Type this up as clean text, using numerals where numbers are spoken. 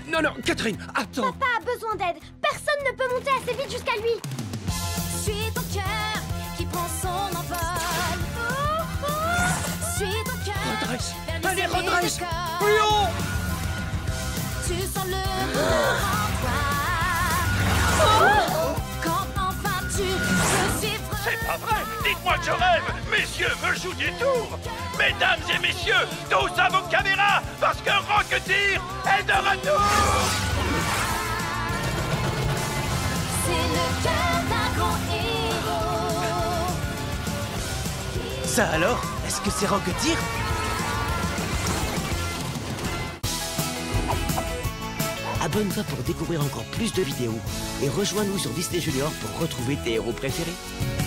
Non, non, Catherine, attends. Papa a besoin d'aide. Personne ne peut monter assez vite jusqu'à lui. Suis ton cœur qui prend son envol. Suis ton cœur. Redresse. vers les Allez, sommets redresse. des corps. Plus haut. Tu sens le mouvement en toi. Quand enfin tu peux suivre. C'est pas vrai! Dites-moi que je rêve! Messieurs me jouent des tours! Mesdames et messieurs, tous à vos caméras! Parce que Rocketeer est de retour! C'est le cœur d'un grand héros. Ça alors? Est-ce que c'est Rocketeer? Abonne-toi pour découvrir encore plus de vidéos et rejoins-nous sur Disney Junior pour retrouver tes héros préférés.